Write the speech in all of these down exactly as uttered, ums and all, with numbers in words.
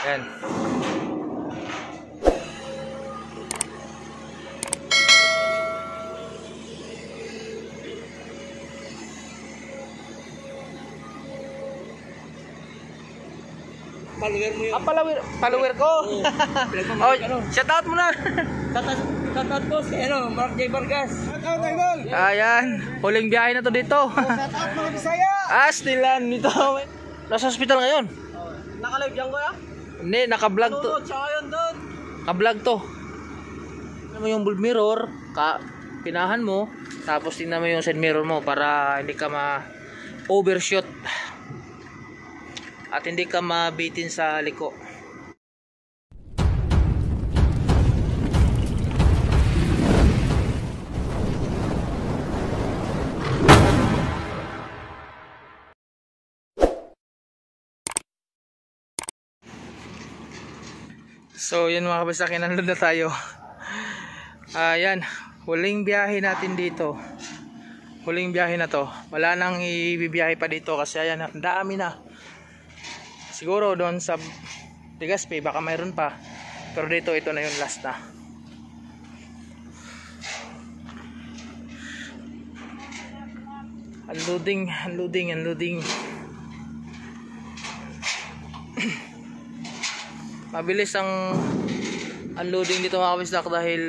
Yan. Follower mo yun. Ah, follower, follower ko. Oh, shout out mo na. Shout out boss kay ano, Mark J. Vargas. Shout out idol. Ayan, huling biyahe na to dito. Shout out mga Bisaya. Ah, stilan dito. Nasa hospital ngayon. Naka-live diyan ko ya? Hindi, naka-vlog to. Oo, tsaka yun doon. Ka-vlog to. Tingnan mo yung bulb mirror, ka pinahan mo, tapos tingnan mo yung side mirror mo para hindi ka ma-overshoot. At hindi ka mabitin sa liko. So yun mga kabisaki, nandun na tayo. Ayan, huling biyahe natin dito. Huling biyahe na to. Wala nang ibibiyahe pa dito kasi ayan, ang dami na. Siguro doon sa Legazpi baka mayroon pa, pero dito ito na yung last na. Unloading, unloading, unloading. Mabilis ang unloading dito mga kabisdak dahil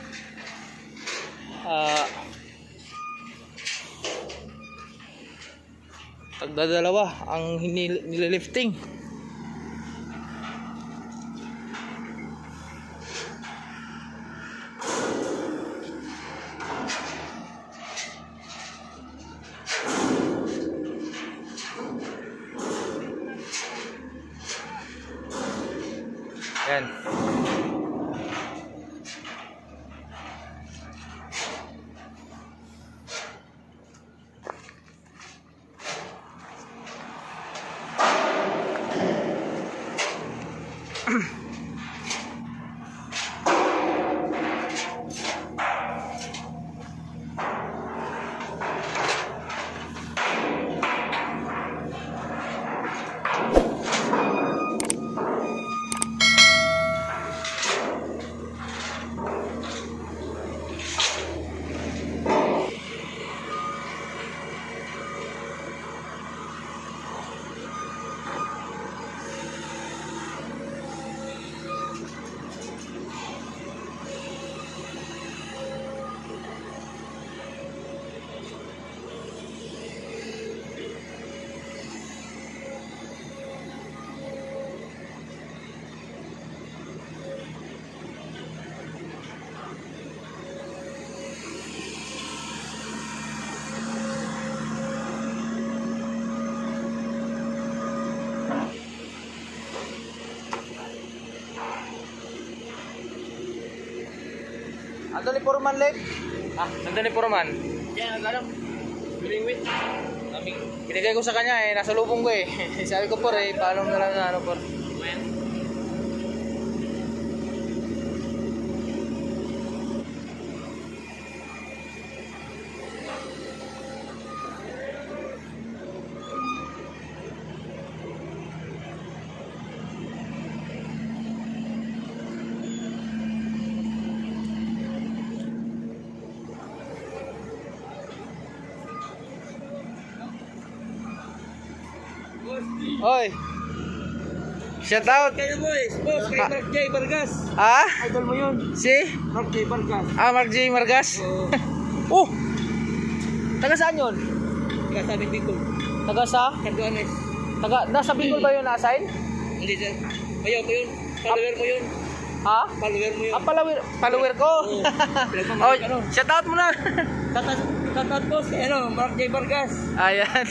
uh, tagdadalawa ang nililifting. Yan. Nandun ni Purman Lake? Ah, nandun ni Purman? Yan, ano? Bilingwit. Binigay ko sa kanya eh, nasa lubong ko eh. Sabi ko por eh, paano na lang na ano por. Hoy. Shout out. Kayo boys, boss kay Mark J. Vargas. Ha? Idol mo yun. Si? Mark J. Vargas. Ah, Mark J. Margas. Oo. Oh. Taga saan yun? Kaya sabi Bicol. Taga sa? Canduanes. Taga nasa Bicol ba yun na-assign? Hindi sir. Bayaw ko yun. Follower mo yun. Ha? Follower mo yun. Ah, follower, follower ko. Oo. Oh, Ano? shout out mo na. Shout out, shout out boss kay ano, Mark J. Vargas. Ayan.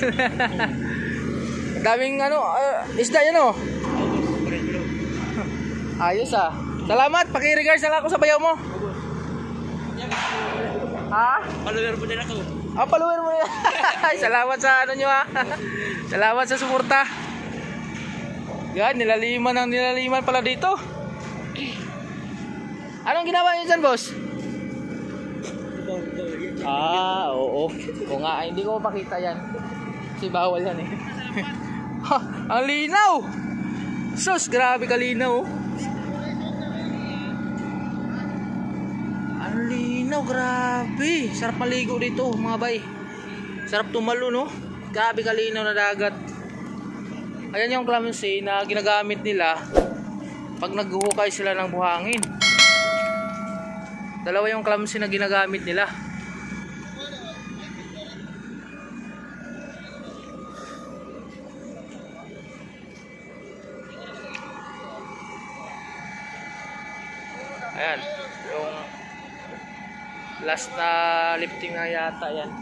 Daming ano, uh, isda yan oh. Ayos ah. Salamat, paki-regards na lang ako sa bayaw mo. Ha? Follower mo din ako. Ah, follower mo yan. Salamat sa ano nyo ha. Salamat sa suporta. Yan, nilaliman ang nilaliman pala dito. Anong ginawa niyo dyan, boss? Ah, oo. O nga, hindi ko mapakita yan. Kasi bawal yan eh. Ha, ang linaw! Sus, grabe kalinaw. Oh. Ang linaw, grabe. Sarap maligo dito, mga bay. Sarap tumalo, no? Grabe kalinaw na dagat. Ayan yung clamsy na ginagamit nila pag naghuhukay sila ng buhangin. Dalawa yung clamsy na ginagamit nila. Ayan, yung last na lifting na yata yan.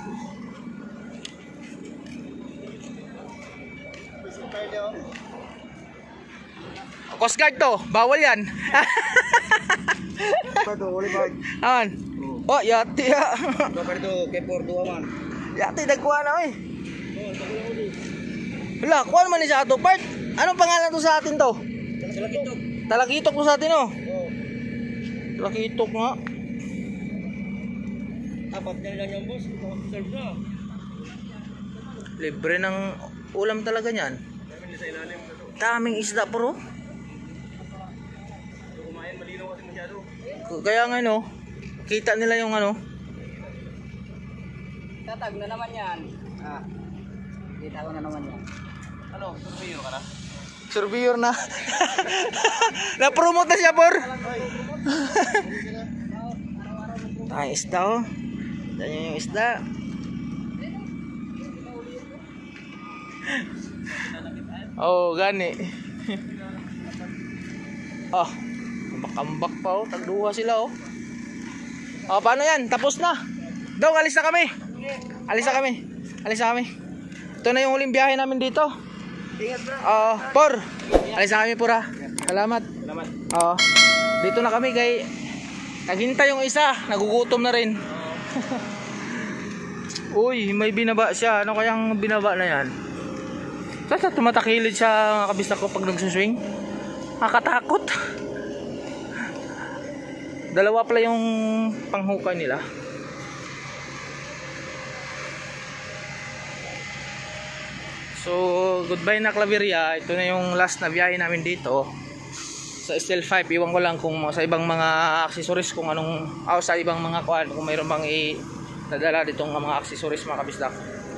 Coast Guard to, bawal yan. Aman. Oh, yati ya. Yati nagkuha na eh. Wala, kuha naman ni sa ato part. Anong pangalan to sa atin to? Talakitok. Talakitok to sa atin oh. Talakitok nga. Apat na lang yung boss. Serve na. Libre ng ulam talaga niyan. Daming isda bro. Kumain malinaw kasi masyado. Kaya nga no, kita nila yung ano. Tatag na naman yan. Ah. Kita ko na naman yan. Ano, surveyor ka na? Surveyor na. Na-promote na siya, por. Ay, isda oh. Yan yung isda. Oh, gani. Oh, ambak-ambak pa oh. Tagduha sila oh. Oh, paano yan? Tapos na. Daw, alis na kami. Alis na kami. Alis na kami. Ito na yung huling biyahe namin dito. Ingat bro. Oh, por. Alis na kami, pura. Salamat. Salamat. Oh. Dito na kami kay naghintay yung isa, nagugutom na rin. Uy, may binaba siya. Ano kayang binaba na yan? Saan tumatakilid siya mga kabistak ko pag nagsuswing? Nakakatakot. Dalawa pala yung panghukay nila. So, goodbye na Claveria. Ito na yung last na biyahe namin dito sa S L five. Iwan ko lang kung sa ibang mga accessories kung anong, oh, sa ibang mga kuan, kung mayroon bang i-nadala ditong mga accessories mga kabistak.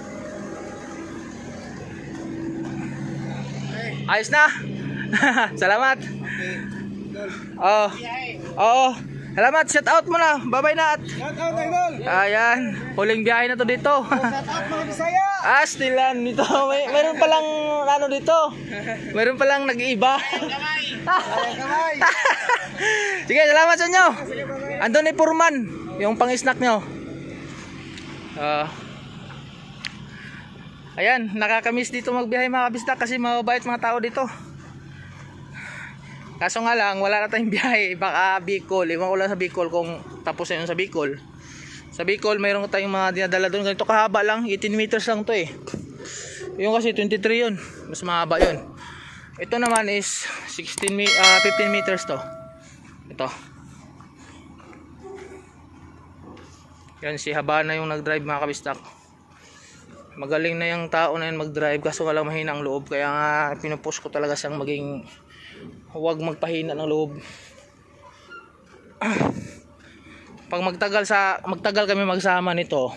Ayos na. Salamat. Oh. Oo. Salamat, shout out mo na. Bye-bye na. Shout out, idol. Ayan, huling biyahe na to dito. Shout out mga Bisaya. Ah, stilan dito. May meron pa lang ano dito. Meron pa lang nag-iiba. Kamay. Kamay. Sige, salamat sa inyo. Andun ni Purman, yung pang-snack nyo. Ah. Ayan, nakakamiss dito magbiyahe mga kabistak kasi mababait mga tao dito. Kaso nga lang, wala na tayong biyahe. Baka Bicol, iwan ko lang sa Bicol kung tapos na yun sa Bicol. Sa Bicol, mayroon tayong mga dinadala doon. Ganito kahaba lang, eighteen meters lang to eh. Yung kasi twenty-three yun, mas mahaba yun. Ito naman is sixteen, uh, fifteen meters to. Ito. Yan, si Habana yung nag-drive mga kabistak. Magaling na yung tao na yun mag-drive, kaso walang mahina ang loob. Kaya nga pinupush ko talaga siyang maging huwag magpahina ng loob. Pag magtagal sa magtagal kami magsama nito,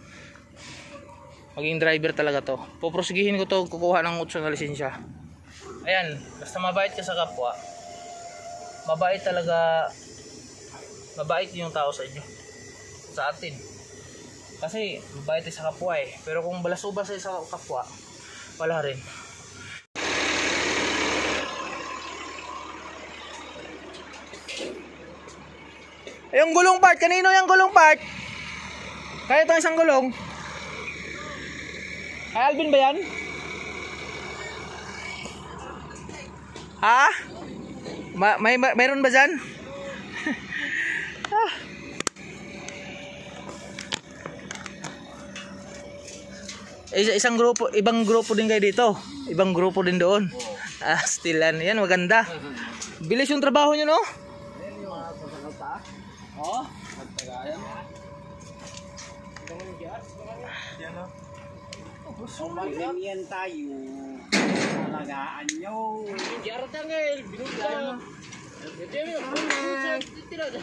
maging driver talaga to. Puprosigihin ko to, kukuha ng utso na lisensya. Ayan, basta mabait ka sa kapwa. Mabait talaga. Mabait yung tao sa inyo. Sa atin. Kasi mabait sa kapwa eh. Pero kung balasubas sa kapwa, wala rin. Yung gulong part, kanino yung gulong part? Kaya itong isang gulong? Kay Alvin ba yan? Ha? Ma may mayroon ba dyan? Ah. Isang grupo, ibang grupo din kayo dito. Ibang grupo din doon. Ah, stilan. Yan, maganda. Bilis yung trabaho nyo, no? Oh. Ganyan tayo. Alagaan nyo. Hindi araw tangil. Binugla. Hindi mo. Tidak ada.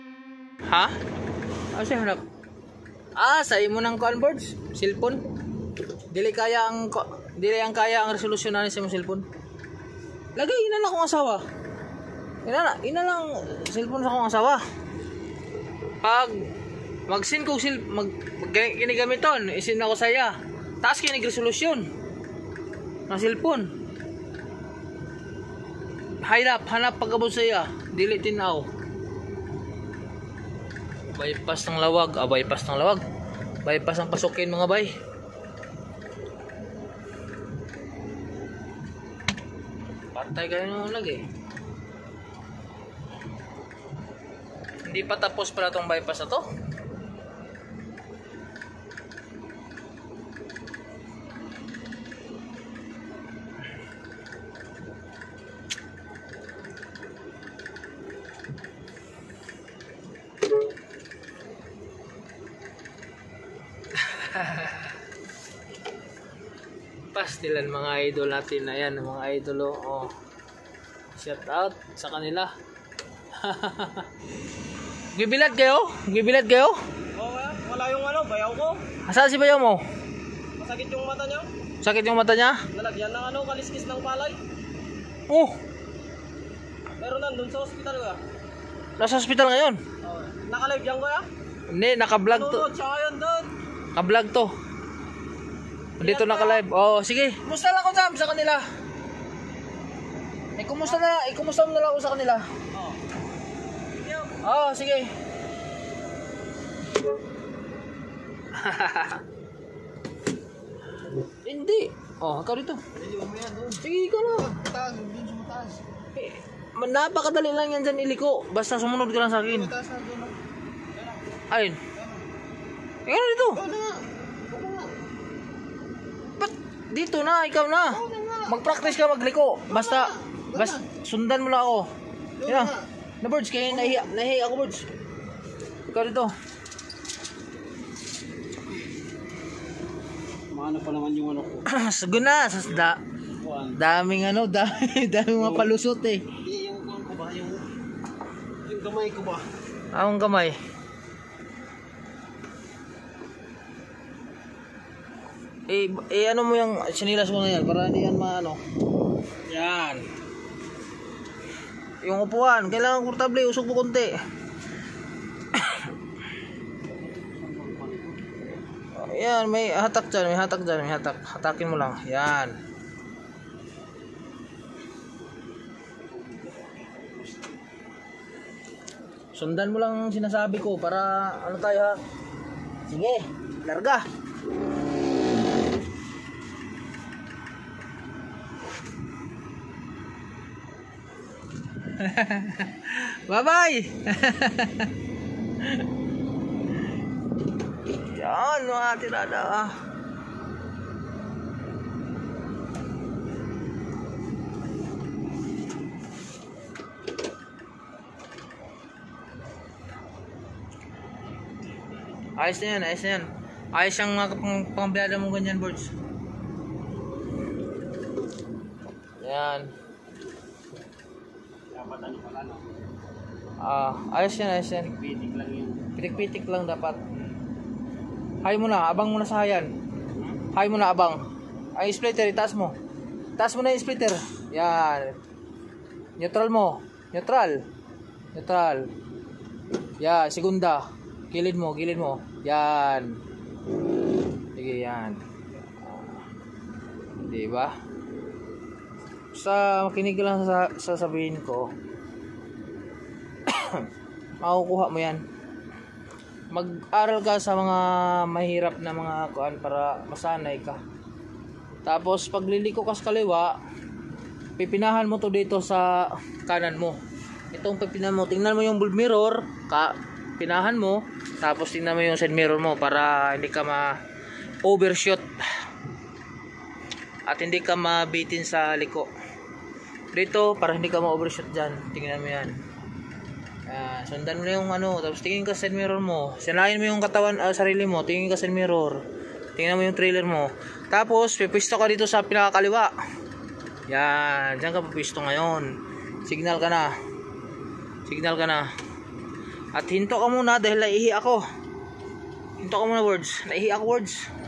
Ha? Ano siya hanap? Ah, sa imo ng converge? Cellphone? Dili kaya ang dili ang kaya ang resolusyon na sa imong cellphone. Lagay ina na akong asawa. Ina na, ina lang cellphone sa akong asawa. Pag mag-sin ko sil mag, mag kinigamiton, isin ako saya. Taas kinig resolusyon. Na cellphone. Hanap, hanap pagabot saya. Dili tinaw. Bypass ng lawag, ah, bypass ng lawag. Bypass ang pasukin mga bay. Patay kayo nung lagi. Hindi pa tapos pala tong bypass na to. Pastilan mga idol natin. Ayan mga idol oh. Shout out sa kanila. Gibilad kayo? Gibilad kayo? Oo, wala. Wala yung ano, bayaw ko. Asan si bayaw mo? Masakit yung mata niya. Sakit yung mata niya? Nalagyan ng ano, kaliskis ng palay. Oh, Pero nandun sa ospital ka. nasa hospital ngayon. Oh, naka-live yan ko ya? Hindi, naka-vlog to. Tunod, siya ngayon doon. Naka-vlog to. Dito naka-live. Oh, sige. Kumusta lang ako Sam sa kanila? Eh, kumusta na, eh, kumusta mo na lang ako sa kanila? Oo. Oh, sige. Hindi. Oh, ikaw dito. Sige, ikaw na. Eh, napakadali lang yan dyan iliko. Basta sumunod ka lang sa akin. Alin? Ikaw na dito. Ba't dito na? Ikaw na. Mag-practice ka magliko. Basta, basta sundan mo lang ako. Yan na. Na birds, kaya nahiya. Nahiya ako birds. Ikaw dito. Maano pa naman yung ano ko. Sige na. Sas da, daming ano, dami, daming mga palusot eh. Hindi, yung ano ko ba, yung, yung gamay ko ba? Akong kamay. Eh, eh ano mo yung sinilas mo na yan para hindi yan maano. Yan. Yung upuan, kailangan komportable, usog mo konti. Yan, may hatak dyan, may hatak dyan, may hatak. Hatakin mo lang, yan. Sundan mo lang ang sinasabi ko para ano tayo ha. Sige, larga. Bye-bye. Yan mga tirada ah. Ayos na yan, ayos na yan. Ayos yung mga pang pangbiada mo ganyan birds. Yan. Dapat ano pala no? Ah, ayos yan, ayos yan. Pitik lang yun. Pitik-pitik lang dapat. Hay mo na, abang mo na sa hayan. Hay mo na, abang. Ay, splitter, itaas mo. Taas mo na yung splitter. Yan. Neutral mo. Neutral. Neutral. Yan, segunda. Gilid mo, gilid mo. Yan. Sige, yan. Diba? Sa makinig lang sa sasabihin ko. Makukuha mo yan. Mag-aral ka sa mga mahirap na mga kuan para masanay ka. Tapos pag liliko ka sa kaliwa, pipinahan mo to dito sa kanan mo. Itong pipinahan mo, tingnan mo yung bulb mirror, ka pinahan mo, tapos tingnan mo yung side mirror mo para hindi ka ma-overshoot at hindi ka mabitin sa liko. Dito para hindi ka ma-overshoot diyan. Tingnan mo 'yan. Ah, sundan mo na yung ano, tapos tingin ka sa side mirror mo. Sanayin mo yung katawan, uh, sarili mo, tingin ka sa side mirror. Tingnan mo yung trailer mo. Tapos pipisto ka dito sa pinakakaliwa. Yan, diyan ka pipisto ngayon. Signal ka na. Signal ka na. At hinto ka muna dahil naihi ako. Hinto ka muna words. Naihi ako words.